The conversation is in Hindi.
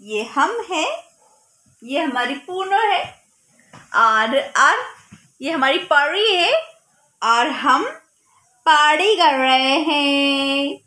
ये हम है, ये हमारी पूनो है, और ये हमारी परी है, और हम पार्टी कर रहे हैं।